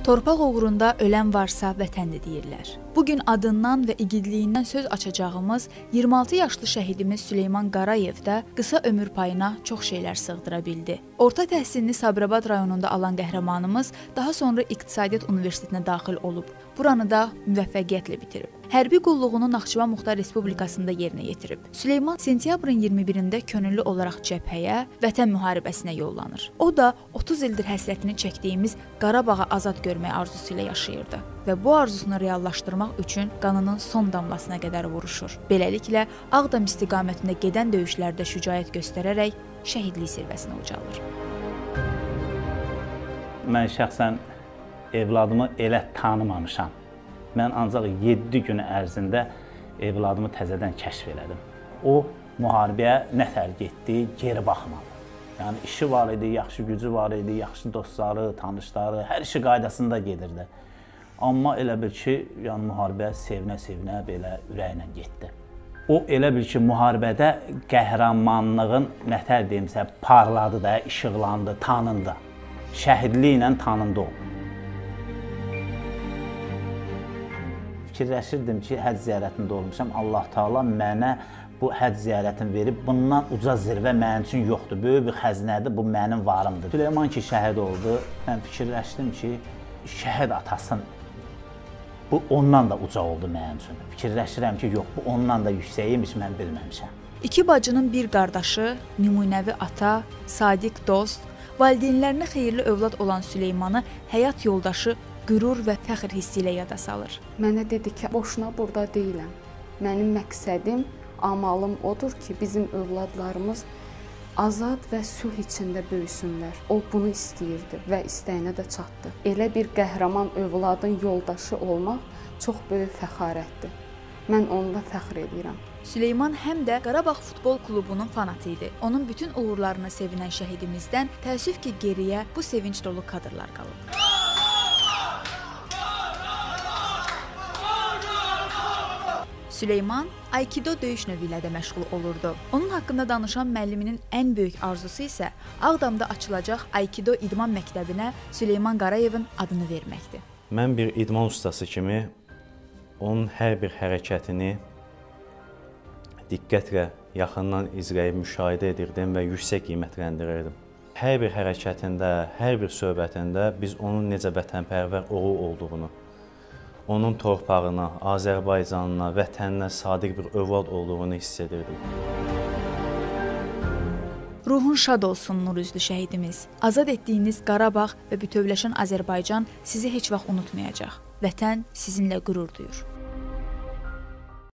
Torpaq uğrunda ölən varsa vətəndir deyirlər. Bugün adından və igidliyindən söz açacağımız 26 yaşlı şəhidimiz Süleyman Qarayev də qısa ömür payına çox şeylər sığdıra bildi. Orta təhsilini Sabirabad rayonunda alan qəhrəmanımız daha sonra İqtisadiyyat Universitetinə daxil olub. Buranı da müvəffəqiyyətlə bitirib. Hərbi qulluğunu Naxçıvan Muxtar Respublikasında yerinə yetirib. Süleyman sentyabrın 21-də könüllü olaraq cəbhəyə, vətən müharibəsinə yollanır. O da 30 ildir həsrətini çəkdiyimiz Qarabağı azad görmək arzusu ilə yaşayırdı və bu arzusunu reallaşdırmaq üçün qanının son damlasına qədər vuruşur. Beləliklə, Ağdam istiqamətində gedən döyüşlərdə şücaət göstərərək şəhidlik zirvəsinə ucalır. Mən şəxsən evladımı elə tanımamışam. Mən ancaq 7 gün ərzində evladımı təzədən kəşf elədim. O, müharibəyə nətər getdi, geri baxmadı. Yəni, işi var idi, yaxşı gücü var idi, yaxşı dostları, tanışları, hər işi qaydasında gedirdi. Amma elə bil ki, yəni, müharibəyə sevinə-sevinə belə ürəklə getdi. O, elə bil ki, müharibədə qəhrəmanlığın nətər deyimsə, parladı da, işıqlandı, tanındı. Şəhidliklə tanındı o. Fikirləşirdim ki, həcc ziyarətində olmuşam, Allah Taala mənə bu həcc ziyarətini verib, bundan uca zirvə mənim üçün yoxdur, böyük bir xəzinədir, bu mənim varımdır. Süleyman ki, şəhid oldu, mən fikirləşdim ki, şəhid atasın, bu ondan da uca oldu mənim üçün. Fikirləşirəm ki, yox, bu ondan da yüksəyiymiş, mən bilməmişəm. İki bacının bir qardaşı, nümunəvi ata, sadiq dost, valideynlərinə xeyirli övlad olan Süleymanı həyat yoldaşı qürur və fəxr hissi ilə yada salır. Mənə dedi ki, boşuna burada deyiləm. Mənim məqsədim, amalım odur ki, bizim övladlarımız azad və sülh içində böyüsünlər. O bunu istəyirdi və istəyinə də çatdı. Elə bir qəhrəman övladın yoldaşı olmaq çox böyük fəxarətdir. Mən onunla fəxr edirəm. Süleyman həm də Qarabağ Futbol Klubunun fanatı idi. Onun bütün uğurlarını sevinən şəhidimizdən təəssüf ki, geriyə bu sevinç dolu kadrlar qalıb. Süleyman Aikido döyüş növü ilə də məşğul olurdu. Onun haqqında danışan müəlliminin ən böyük arzusu isə Ağdamda açılacaq Aikido idman məktəbinə Süleyman Qarayevin adını verməkdir. Mən bir idman ustası kimi onun hər bir hərəkətini diqqətlə yaxından izləyib müşahidə edirdim və yüksək qiymətləndirirdim. Hər bir hərəkətində, hər bir söhbətində biz onun necə vətənpərvər oğul olduğunu, onun torpağına, Azərbaycanına, vətəninə sadiq bir övlad olduğunu hiss edirdik. Ruhun şad olsun nur üzlü şəhidimiz. Azad etdiyiniz Qarabağ və bütövləşən Azərbaycan sizi heç vaxt unutmayacaq. Vətən sizinlə qürur duyur.